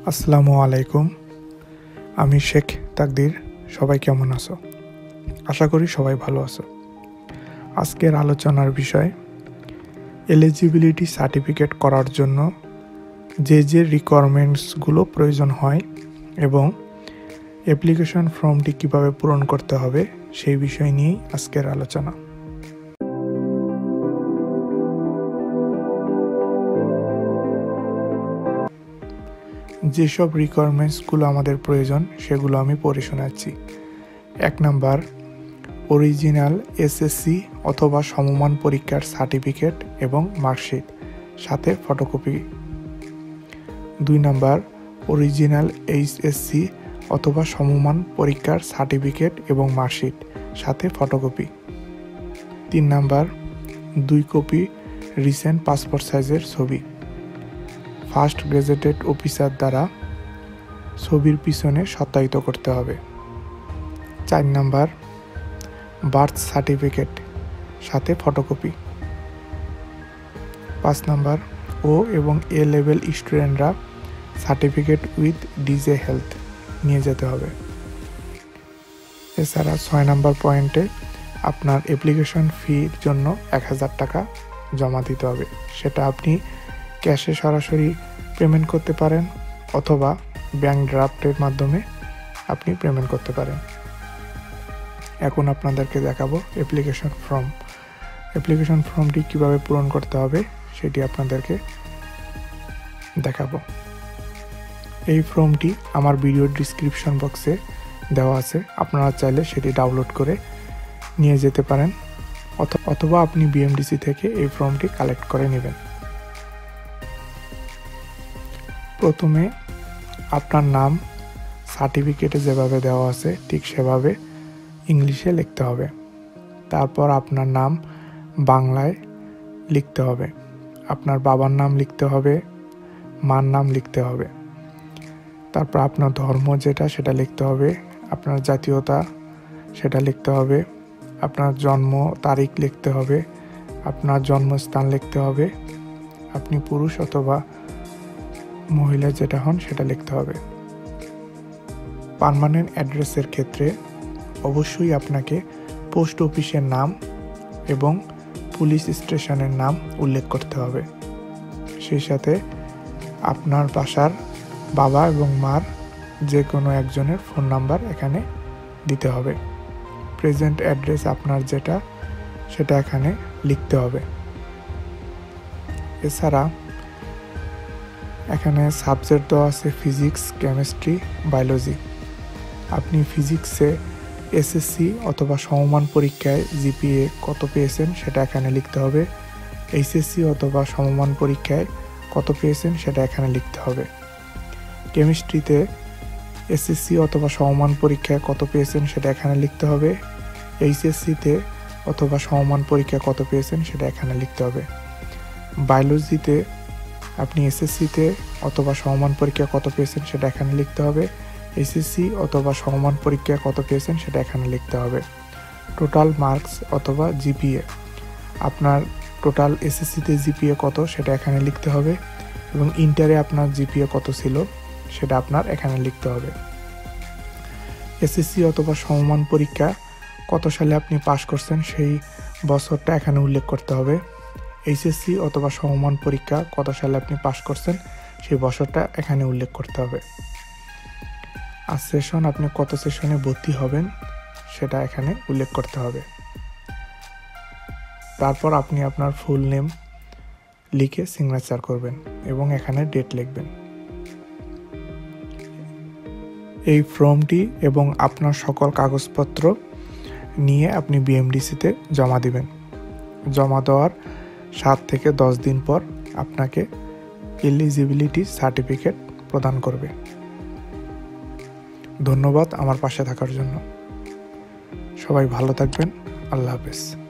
আসসালামু আলাইকুম। আমি শেখ তাকদির। সবাই কেমন আছো? আশা করি সবাই ভালো আছো। আজকের আলোচনার বিষয় এলিজিবিলিটি সার্টিফিকেট করার জন্য যে রিকোয়ারমেন্টসগুলো প্রয়োজন হয় এবং অ্যাপ্লিকেশন ফর্মটি কিভাবে পূরণ করতে হবে সেই বিষয় নিয়েই আজকের আলোচনা। যেসব রিকোয়ারমেন্টসগুলো আমাদের প্রয়োজন সেগুলো আমি পড়ে শোনাচ্ছি। 1 নাম্বার, অরিজিনাল এসএসসি অথবা সমমান পরীক্ষার সার্টিফিকেট এবং মার্কশিট সাথে ফটোকপি। 2 নাম্বার, অরিজিনাল এইচএসসি অথবা সমমান পরীক্ষার সার্টিফিকেট এবং মার্কশিট সাথে photocopy. 3 number, 2 copy recent passport সাইজের ছবি ফার্স্ট গেজেটেড অফিসার দ্বারা ছবির পিছনে সত্যায়িত করতে হবে। 4 নাম্বার, বার্থ সার্টিফিকেট সাথে ফটোকপি। 5 নাম্বার, ও এবং এ লেভেল স্টুডেন্টরা সার্টিফিকেট উইথ ডিজে হেলথ নিয়ে যেতে হবে। এছাড়া 6 নাম্বার পয়েন্টে আপনার অ্যাপ্লিকেশন ফির জন্য 1000 টাকা জমা দিতে হবে। সেটা আপনি ক্যাশে সরাসরি পেমেন্ট করতে পারেন অথবা ব্যাংক ড্রাফটের মাধ্যমে আপনি পেমেন্ট করতে পারেন। এখন আপনাদেরকে দেখাবো অ্যাপ্লিকেশন ফর্মটি কিভাবে পূরণ করতে হবে সেটি আপনাদেরকে দেখাবো। এই ফর্মটি আমার ভিডিও ডিসক্রিপশন বক্সে দেওয়া আছে, আপনারা চাইলে সেটি ডাউনলোড করে নিয়ে যেতে পারেন অথবা আপনি বিএমডিসি থেকে এই ফর্মটি কালেক্ট করে নেবেন। প্রথমে আপনার নাম সার্টিফিকেটে যেভাবে দেওয়া আছে ঠিক সেভাবে ইংলিশে লিখতে হবে। তারপর আপনার নাম বাংলায় লিখতে হবে, আপনার বাবার নাম লিখতে হবে, মার নাম লিখতে হবে। তারপর আপনার ধর্ম যেটা সেটা লিখতে হবে, আপনার জাতীয়তা সেটা লিখতে হবে, আপনার জন্ম তারিখ লিখতে হবে, আপনার জন্মস্থান লিখতে হবে, আপনি পুরুষ অথবা মহিলা যেটা হন সেটা লিখতে হবে। পার্মানেন্ট অ্যাড্রেসের ক্ষেত্রে অবশ্যই আপনাকে পোস্ট অফিসের নাম এবং পুলিশ স্টেশনের নাম উল্লেখ করতে হবে। সেই সাথে আপনার বাসার বাবা এবং মার যে কোনো একজনের ফোন নাম্বার এখানে দিতে হবে। প্রেজেন্ট অ্যাড্রেস আপনার যেটা সেটা এখানে লিখতে হবে। এছাড়া এখানে সাবজেক্ট দেওয়া আছে ফিজিক্স, কেমিস্ট্রি, বায়োলজি। আপনি ফিজিক্সে এসএসসি অথবা সমমান পরীক্ষায় জিপিএ কত পেয়েছেন সেটা এখানে লিখতে হবে। এইচএসসি অথবা সমমান পরীক্ষায় কত পেয়েছেন সেটা এখানে লিখতে হবে। কেমিস্ট্রিতে এসএসসি অথবা সমমান পরীক্ষায় কত পেয়েছেন সেটা এখানে লিখতে হবে। এইচএসসিতে অথবা সমমান পরীক্ষায় কত পেয়েছেন সেটা এখানে লিখতে হবে। বায়োলজিতে আপনি এসএসসিতে অথবা সমমান পরীক্ষায় কত পেয়েছেন সেটা এখানে লিখতে হবে। এসএসসি অথবা সমমান পরীক্ষায় কত পেয়েছেন সেটা এখানে লিখতে হবে। টোটাল মার্কস অথবা জিপিএ, আপনার টোটাল এসএসসিতে জিপিএ কত সেটা এখানে লিখতে হবে এবং ইন্টারে আপনার জিপিএ কত ছিল সেটা আপনার এখানে লিখতে হবে। এসএসসি অথবা সমমান পরীক্ষা কত সালে আপনি পাশ করছেন সেই বছরটা এখানে উল্লেখ করতে হবে। এইচএসসি অথবা সমমান পরীক্ষা কত সালে আপনি পাশ করছেন সেই বছরটা এখানে উল্লেখ করতে হবে। আর সেশন আপনি কত সেশনে ভর্তি হবেন সেটা এখানে উল্লেখ করতে হবে। তারপর আপনি আপনার ফুল নেম লিখে সিগনেচার করবেন এবং এখানে ডেট লিখবেন। এই ফর্মটি এবং আপনার সকল কাগজপত্র নিয়ে আপনি বিএমডিসিতে জমা দিবেন। জমা দেওয়ার 7 থেকে 10 দিন পর আপনাকে এলিজিবিলিটি সার্টিফিকেট প্রদান করবে। ধন্যবাদ আমার পাশে থাকার জন্য। সবাই ভালো থাকবেন। আল্লাহ হাফেজ।